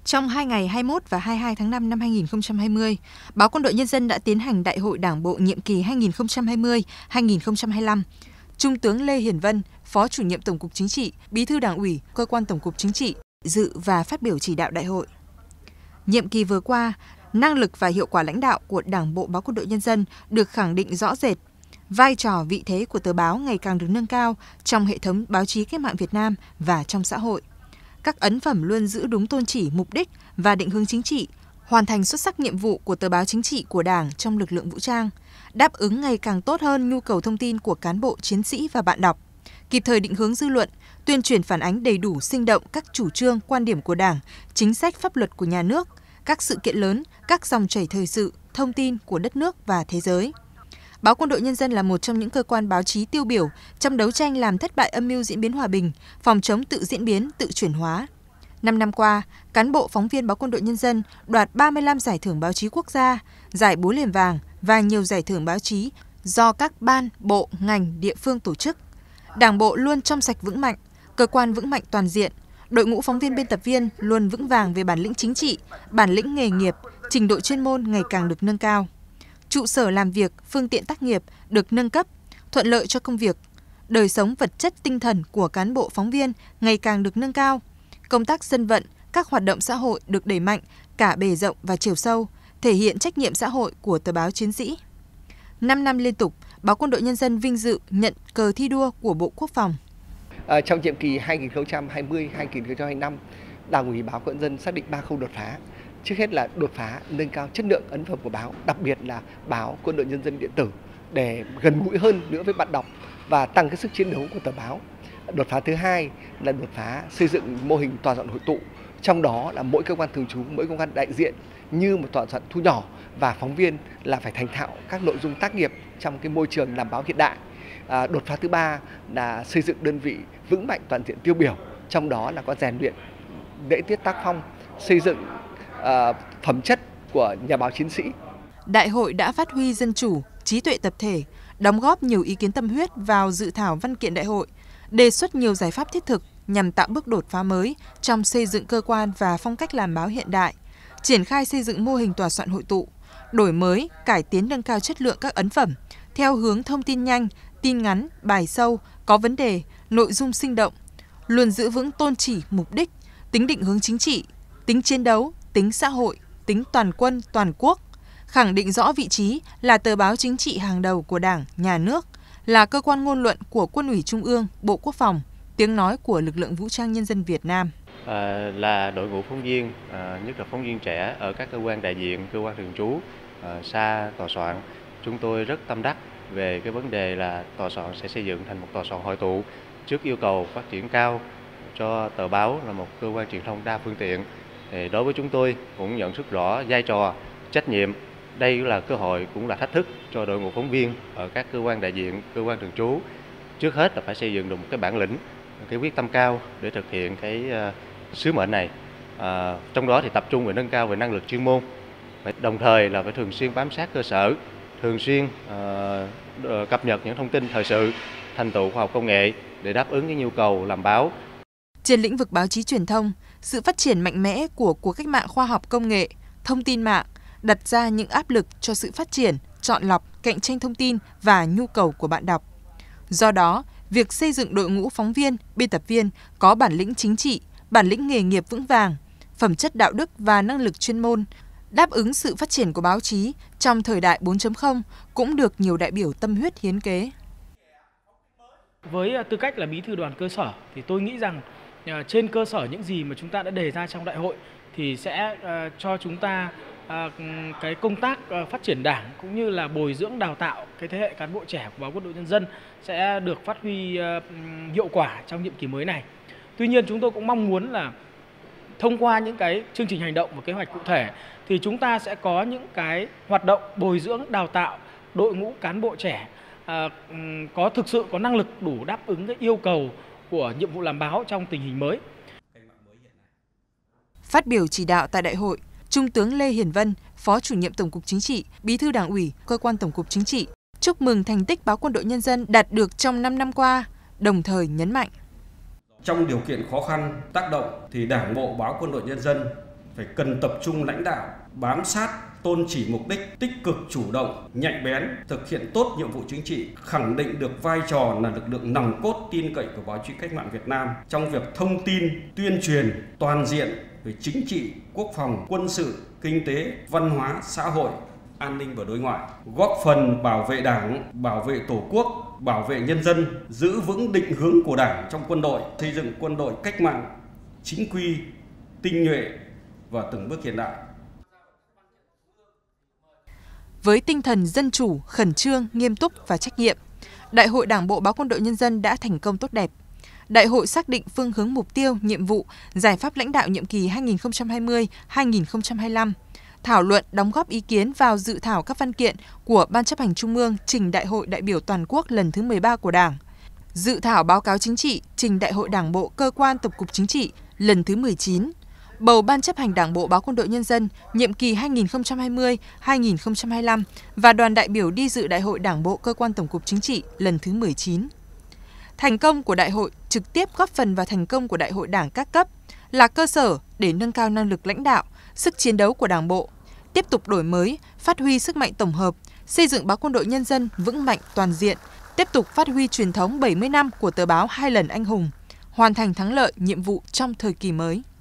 Trong 2 ngày 21 và 22 tháng 5 năm 2020, báo Quân đội Nhân dân đã tiến hành Đại hội Đảng bộ nhiệm kỳ 2020-2025. Trung tướng Lê Hiển Vân, Phó Chủ nhiệm Tổng cục Chính trị, Bí thư Đảng ủy, Cơ quan Tổng cục Chính trị, dự và phát biểu chỉ đạo đại hội. Nhiệm kỳ vừa qua, năng lực và hiệu quả lãnh đạo của Đảng bộ báo Quân đội Nhân dân được khẳng định rõ rệt. Vai trò vị thế của tờ báo ngày càng được nâng cao trong hệ thống báo chí cách mạng Việt Nam và trong xã hội. Các ấn phẩm luôn giữ đúng tôn chỉ, mục đích và định hướng chính trị, hoàn thành xuất sắc nhiệm vụ của tờ báo chính trị của Đảng trong lực lượng vũ trang, đáp ứng ngày càng tốt hơn nhu cầu thông tin của cán bộ, chiến sĩ và bạn đọc, kịp thời định hướng dư luận, tuyên truyền phản ánh đầy đủ sinh động các chủ trương, quan điểm của Đảng, chính sách pháp luật của nhà nước, các sự kiện lớn, các dòng chảy thời sự, thông tin của đất nước và thế giới. Báo Quân đội Nhân dân là một trong những cơ quan báo chí tiêu biểu trong đấu tranh làm thất bại âm mưu diễn biến hòa bình, phòng chống tự diễn biến, tự chuyển hóa. 5 năm qua, cán bộ phóng viên báo Quân đội Nhân dân đoạt 35 giải thưởng báo chí quốc gia, giải Búa Liềm Vàng và nhiều giải thưởng báo chí do các ban, bộ, ngành, địa phương tổ chức. Đảng bộ luôn trong sạch vững mạnh, cơ quan vững mạnh toàn diện, đội ngũ phóng viên biên tập viên luôn vững vàng về bản lĩnh chính trị, bản lĩnh nghề nghiệp, trình độ chuyên môn ngày càng được nâng cao. Trụ sở làm việc, phương tiện tác nghiệp được nâng cấp, thuận lợi cho công việc. Đời sống vật chất tinh thần của cán bộ phóng viên ngày càng được nâng cao. Công tác dân vận, các hoạt động xã hội được đẩy mạnh cả bề rộng và chiều sâu, thể hiện trách nhiệm xã hội của tờ báo chiến sĩ. 5 năm liên tục, báo Quân đội Nhân dân vinh dự nhận cờ thi đua của Bộ Quốc phòng. Trong nhiệm kỳ 2020-2025, Đảng ủy báo Quân đội Nhân dân xác định 3 khâu đột phá. Trước hết là đột phá nâng cao chất lượng ấn phẩm của báo, đặc biệt là báo Quân đội Nhân dân điện tử để gần gũi hơn nữa với bạn đọc và tăng cái sức chiến đấu của tờ báo. Đột phá thứ hai là đột phá xây dựng mô hình tòa soạn hội tụ, trong đó là mỗi cơ quan thường trú, mỗi cơ quan đại diện như một tòa soạn thu nhỏ và phóng viên là phải thành thạo các nội dung tác nghiệp trong cái môi trường làm báo hiện đại. Đột phá thứ ba là xây dựng đơn vị vững mạnh toàn diện tiêu biểu, trong đó là có rèn luyện lễ tiết tác phong, xây dựng phẩm chất của nhà báo chiến sĩ. Đại hội đã phát huy dân chủ, trí tuệ tập thể, đóng góp nhiều ý kiến tâm huyết vào dự thảo văn kiện đại hội, đề xuất nhiều giải pháp thiết thực nhằm tạo bước đột phá mới trong xây dựng cơ quan và phong cách làm báo hiện đại, triển khai xây dựng mô hình tòa soạn hội tụ, đổi mới, cải tiến nâng cao chất lượng các ấn phẩm theo hướng thông tin nhanh, tin ngắn, bài sâu, có vấn đề, nội dung sinh động, luôn giữ vững tôn chỉ, mục đích, tính định hướng chính trị, tính chiến đấu, tính xã hội, tính toàn quân, toàn quốc, khẳng định rõ vị trí là tờ báo chính trị hàng đầu của Đảng, Nhà nước, là cơ quan ngôn luận của Quân ủy Trung ương, Bộ Quốc phòng, tiếng nói của lực lượng vũ trang nhân dân Việt Nam. Là đội ngũ phóng viên, nhất là phóng viên trẻ ở các cơ quan đại diện, cơ quan thường trú, xa tòa soạn, chúng tôi rất tâm đắc về cái vấn đề là tòa soạn sẽ xây dựng thành một tòa soạn hội tụ trước yêu cầu phát triển cao cho tờ báo là một cơ quan truyền thông đa phương tiện. Thì đối với chúng tôi cũng nhận thức rõ vai trò, trách nhiệm. Đây là cơ hội cũng là thách thức cho đội ngũ phóng viên ở các cơ quan đại diện, cơ quan thường trú. Trước hết là phải xây dựng được một cái bản lĩnh, cái quyết tâm cao để thực hiện cái sứ mệnh này. Trong đó thì tập trung về nâng cao về năng lực chuyên môn. Đồng thời là phải thường xuyên bám sát cơ sở, thường xuyên cập nhật những thông tin thời sự, thành tựu khoa học công nghệ để đáp ứng cái nhu cầu làm báo. Trên lĩnh vực báo chí truyền thông, sự phát triển mạnh mẽ của cuộc cách mạng khoa học công nghệ, thông tin mạng đặt ra những áp lực cho sự phát triển, chọn lọc, cạnh tranh thông tin và nhu cầu của bạn đọc. Do đó, việc xây dựng đội ngũ phóng viên, biên tập viên có bản lĩnh chính trị, bản lĩnh nghề nghiệp vững vàng, phẩm chất đạo đức và năng lực chuyên môn, đáp ứng sự phát triển của báo chí trong thời đại 4.0 cũng được nhiều đại biểu tâm huyết hiến kế. Với tư cách là bí thư đoàn cơ sở thì tôi nghĩ rằng trên cơ sở những gì mà chúng ta đã đề ra trong đại hội thì sẽ cho chúng ta cái công tác phát triển Đảng cũng như là bồi dưỡng đào tạo cái thế hệ cán bộ trẻ của báo Quân đội Nhân dân sẽ được phát huy hiệu quả trong nhiệm kỳ mới này. Tuy nhiên chúng tôi cũng mong muốn là thông qua những cái chương trình hành động và kế hoạch cụ thể thì chúng ta sẽ có những cái hoạt động bồi dưỡng đào tạo đội ngũ cán bộ trẻ có thực sự có năng lực đủ đáp ứng cái yêu cầu của nhiệm vụ làm báo trong tình hình mới. Phát biểu chỉ đạo tại đại hội, Trung tướng Lê Hiển Vân, Phó Chủ nhiệm Tổng cục Chính trị, Bí thư Đảng ủy, Cơ quan Tổng cục Chính trị, chúc mừng thành tích báo Quân đội Nhân dân đạt được trong 5 năm qua, đồng thời nhấn mạnh. Trong điều kiện khó khăn, tác động thì Đảng bộ báo Quân đội Nhân dân phải cần tập trung lãnh đạo, bám sát, tôn chỉ mục đích, tích cực chủ động, nhạy bén, thực hiện tốt nhiệm vụ chính trị, khẳng định được vai trò là lực lượng nòng cốt tin cậy của báo chí cách mạng Việt Nam trong việc thông tin, tuyên truyền toàn diện về chính trị, quốc phòng, quân sự, kinh tế, văn hóa, xã hội, an ninh và đối ngoại, góp phần bảo vệ Đảng, bảo vệ Tổ quốc, bảo vệ nhân dân, giữ vững định hướng của Đảng trong quân đội, xây dựng quân đội cách mạng, chính quy, tinh nhuệ và từng bước hiện đại. Với tinh thần dân chủ, khẩn trương, nghiêm túc và trách nhiệm, Đại hội Đảng bộ Báo Quân đội Nhân dân đã thành công tốt đẹp. Đại hội xác định phương hướng mục tiêu, nhiệm vụ, giải pháp lãnh đạo nhiệm kỳ 2020-2025, thảo luận đóng góp ý kiến vào dự thảo các văn kiện của Ban Chấp hành Trung ương trình Đại hội đại biểu toàn quốc lần thứ 13 của Đảng, dự thảo báo cáo chính trị trình Đại hội Đảng bộ Cơ quan Tổng cục Chính trị lần thứ 19, bầu Ban Chấp hành Đảng bộ Báo Quân đội Nhân dân nhiệm kỳ 2020-2025 và đoàn đại biểu đi dự Đại hội Đảng bộ Cơ quan Tổng cục Chính trị lần thứ 19. Thành công của đại hội trực tiếp góp phần vào thành công của Đại hội Đảng các cấp, là cơ sở để nâng cao năng lực lãnh đạo, sức chiến đấu của Đảng bộ, tiếp tục đổi mới, phát huy sức mạnh tổng hợp, xây dựng Báo Quân đội Nhân dân vững mạnh toàn diện, tiếp tục phát huy truyền thống 70 năm của tờ báo Hai lần anh hùng, hoàn thành thắng lợi nhiệm vụ trong thời kỳ mới.